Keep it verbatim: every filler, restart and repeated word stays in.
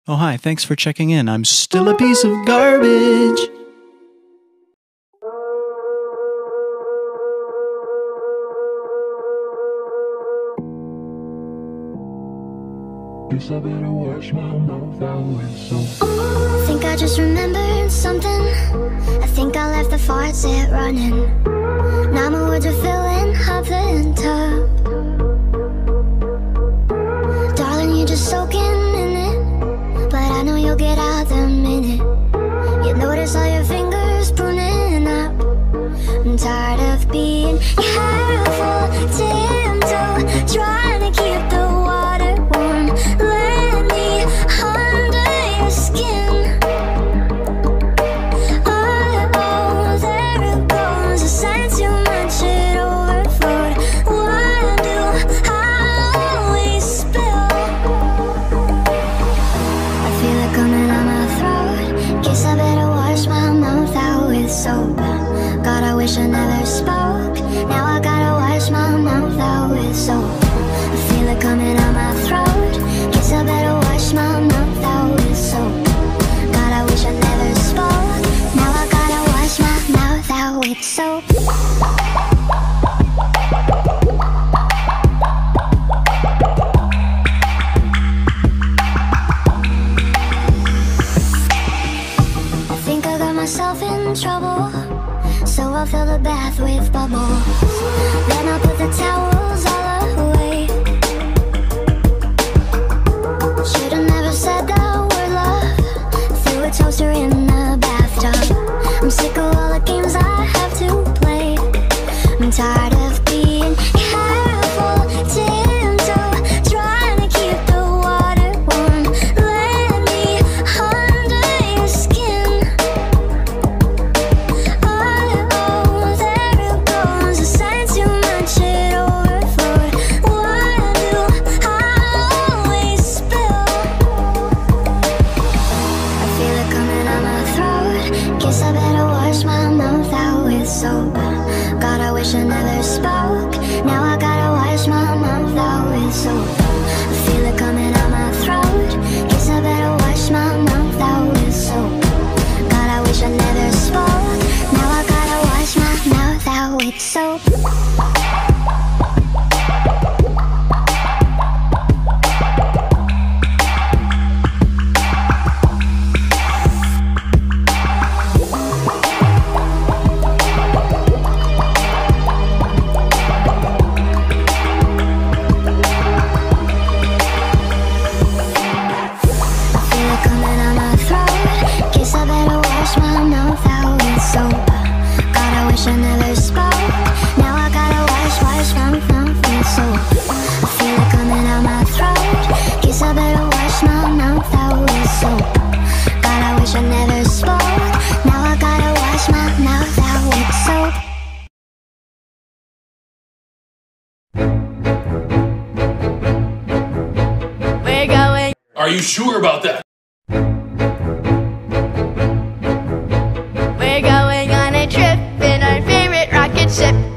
Oh hi, thanks for checking in. I'm still a piece of garbage. Guess I better wash my mouth out with soap. I think I just remembered something. I think I left the faucet running. Now my words are filling up the tub. Darling, you're just soaking in it, but I know you'll get out the minute you notice all your fingers pruning up. I'm tired of being careful, tiptoe, trying to keep the water warm. Let me under your skin. Oh, there it goes. I sang too much, it overflowed. Why do I always spill? I feel it coming out my throat. Guess I better wash my mouth out with soap. God, I wish I never spoke. Now I gotta wash my mouth out with soap. I feel it coming out my throat. Guess I better wash my mouth out with soap. God, I wish I never spoke. Now I gotta wash my mouth out with soap. I think I got myself in trouble, so I'll fill the bath with bubbles. Then I'll put the towels all away. Should've never said that word love. Threw a toaster in the bathtub. I'm sick of all the games I have to play. I'm tired of being careful, tiptoe, trying to keep the water warm. Let me under your skin. Oh, there it goes. I sang too much, it overflowed. Why do I always spill? I feel it coming out my throat. Guess I better wash my mouth out with soap. God, I wish I never spoke. Now I gotta wash my mouth out with soap. I feel it coming out my throat. Guess I better wash my mouth out with soap. God, I wish I never spoke. Now I gotta wash my mouth out with soap. I never spoke. Now I gotta wash, wash my mouth with soap. I feel it coming out my throat. Guess I better wash my mouth out with soap. God, I wish I never spoke. Now I gotta wash my mouth out with soap. We're going. Are you sure about that? We're going on a trip in our favorite rocket ship.